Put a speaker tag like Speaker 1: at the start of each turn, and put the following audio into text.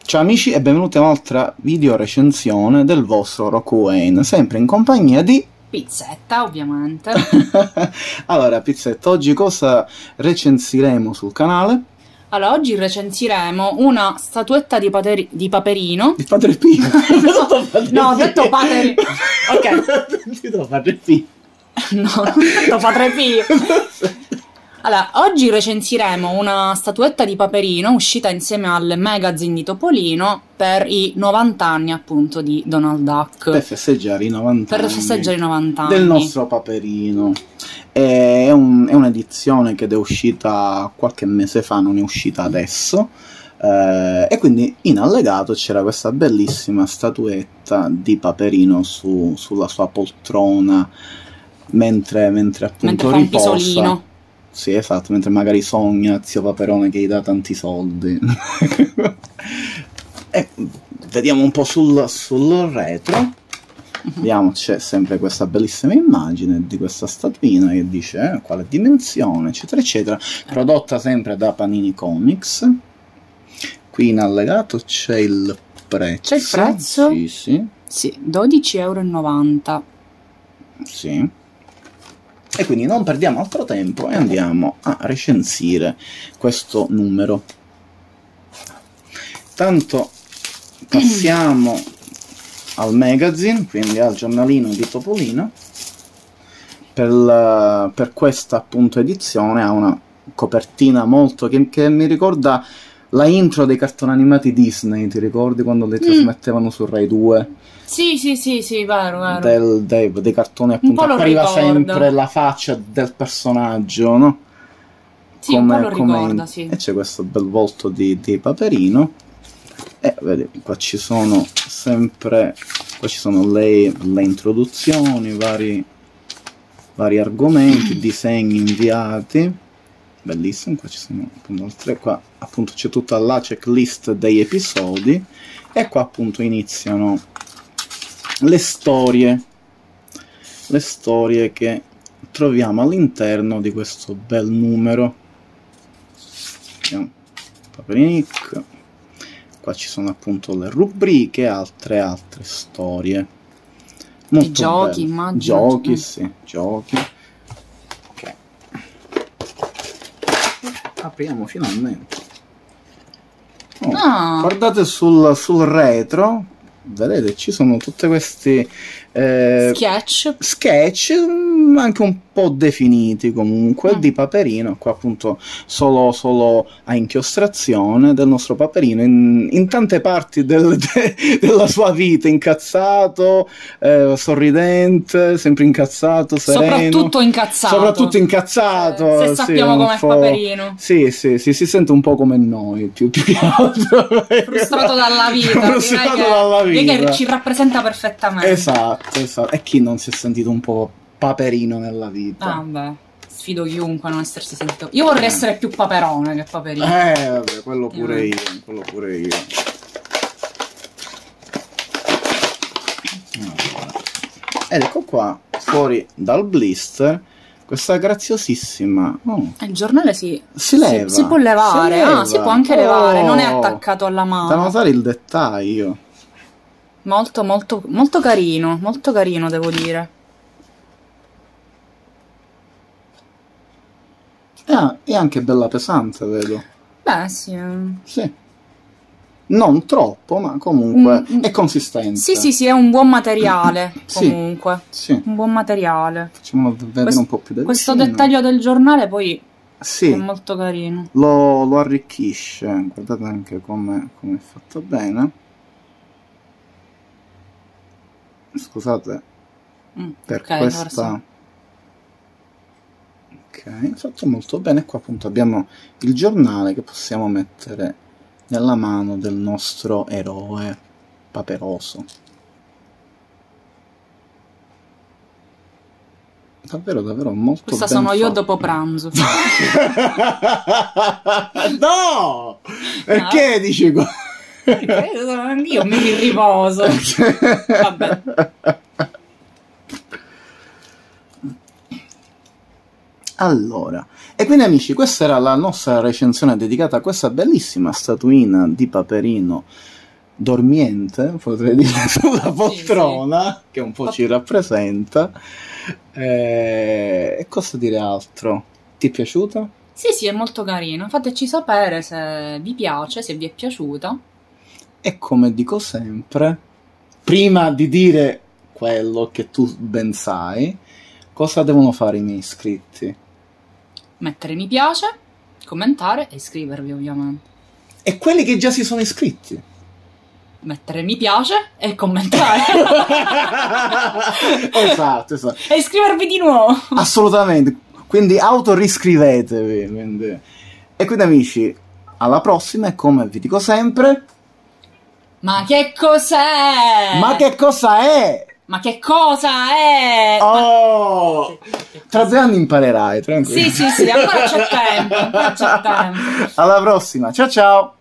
Speaker 1: Ciao amici e benvenuti a un'altra video recensione del vostro Roku Wayne, sempre in compagnia di
Speaker 2: Pizzetta, ovviamente.
Speaker 1: Allora, Pizzetta, oggi cosa recensiremo sul canale?
Speaker 2: Allora, oggi recensiremo una statuetta di Paperino.
Speaker 1: Di Padre Pio.
Speaker 2: No, ho detto Padre...
Speaker 1: Ok. Ti do Padre Pio.
Speaker 2: No, non ho detto Padre Pio. Allora, oggi recensiremo una statuetta di Paperino uscita insieme al magazine di Topolino per i 90 anni, appunto, di Donald Duck.
Speaker 1: Per festeggiare i 90 anni.
Speaker 2: Per festeggiare i 90 anni.
Speaker 1: Del nostro Paperino. È un'edizione che è uscita qualche mese fa, non è uscita adesso. E quindi in allegato c'era questa bellissima statuetta di Paperino sulla sua poltrona mentre appunto
Speaker 2: fa un
Speaker 1: riposa.
Speaker 2: pisolino.
Speaker 1: Sì, esatto, mentre magari sogna zio Paperone che gli dà tanti soldi. E vediamo un po' sul retro. Vediamo, c'è sempre questa bellissima immagine di questa statuina che dice quale dimensione, eccetera, eccetera. Prodotta sempre da Panini Comics. Qui in allegato c'è il prezzo.
Speaker 2: C'è il prezzo?
Speaker 1: Sì, sì.
Speaker 2: Sì, 12,90 €.
Speaker 1: Sì. E quindi non perdiamo altro tempo e andiamo a recensire questo numero. Tanto passiamo al magazine, quindi al giornalino di Topolino. Per questa appunto edizione ha una copertina molto che mi ricorda la intro dei cartoni animati Disney, ti ricordi quando li trasmettevano su Rai 2?
Speaker 2: Sì, vero.
Speaker 1: Dei cartoni appunto appariva sempre la faccia del personaggio, no?
Speaker 2: Sì, un po' lo ricorda, sì.
Speaker 1: E c'è questo bel volto di Paperino. E vedi, qua ci sono sempre, qua ci sono le introduzioni, vari argomenti, disegni inviati. Bellissimo, qua ci sono appunto altre, qua appunto c'è tutta la checklist degli episodi e qua appunto iniziano le storie che troviamo all'interno di questo bel numero. Paperinik. Qua ci sono appunto le rubriche e altre storie. Molto
Speaker 2: i giochi,
Speaker 1: bello.
Speaker 2: immagino.
Speaker 1: Giochi, sì, giochi. Ok. Apriamo finalmente. Oh, guardate sul retro, vedete, ci sono tutte questi sketch anche un po' definiti comunque di Paperino. Qua appunto solo a inchiostrazione del nostro Paperino in tante parti della sua vita, incazzato, sorridente, sempre incazzato, sereno, soprattutto incazzato,
Speaker 2: se sappiamo com'è Paperino.
Speaker 1: Sì, si sente un po' come noi, più che altro
Speaker 2: frustrato dalla vita, direi che ci rappresenta perfettamente.
Speaker 1: Esatto. E chi non si è sentito un po' Paperino nella vita?
Speaker 2: Ah, beh, sfido chiunque a non essersi sentito. Io vorrei essere più Paperone che Paperino.
Speaker 1: Vabbè, quello pure io. Ed ecco qua, fuori dal blister, questa graziosissima...
Speaker 2: Il giornale si
Speaker 1: leva.
Speaker 2: Si può levare, si può anche levare, non è attaccato alla mano.
Speaker 1: Da notare il dettaglio.
Speaker 2: Molto carino, devo dire.
Speaker 1: È anche bella pesante, vedo.
Speaker 2: Beh, sì.
Speaker 1: Sì. Non troppo, ma comunque è consistente.
Speaker 2: Sì, è un buon materiale, comunque.
Speaker 1: Sì.
Speaker 2: Un buon materiale.
Speaker 1: Facciamolo vedere un po' più da
Speaker 2: questo
Speaker 1: vicino.
Speaker 2: dettaglio del giornale poi
Speaker 1: è
Speaker 2: molto carino.
Speaker 1: Lo arricchisce. Guardate anche come è fatto bene. Scusate per questa. Ok, fatto molto bene. Qua appunto abbiamo il giornale che possiamo mettere nella mano del nostro eroe paperoso. Davvero molto
Speaker 2: questa
Speaker 1: ben
Speaker 2: sono io
Speaker 1: fatto.
Speaker 2: dopo pranzo.
Speaker 1: No! Perché dici qua?
Speaker 2: Io mi riposo. Vabbè.
Speaker 1: Allora, e quindi amici, questa era la nostra recensione dedicata a questa bellissima statuina di Paperino dormiente, potrei dire, sulla poltrona, che un po' ci rappresenta. E cosa dire altro? Ti è piaciuta?
Speaker 2: Sì, è molto carino. Fateci sapere se vi piace, se vi è piaciuta.
Speaker 1: E come dico sempre, prima di dire quello che tu ben sai, cosa devono fare i miei iscritti?
Speaker 2: Mettere mi piace, commentare e iscrivervi, ovviamente.
Speaker 1: E quelli che già si sono iscritti?
Speaker 2: Mettere mi piace e commentare.
Speaker 1: Esatto.
Speaker 2: E iscrivervi di nuovo.
Speaker 1: Assolutamente. Quindi autoriscrivetevi. E quindi amici, alla prossima e come vi dico sempre...
Speaker 2: Ma che cos'è?
Speaker 1: Ma che cosa è?
Speaker 2: Ma che cosa è?
Speaker 1: Oh! Tra 2 anni imparerai, tranquillo.
Speaker 2: Sì, ancora c'è tempo.
Speaker 1: Alla prossima, ciao ciao!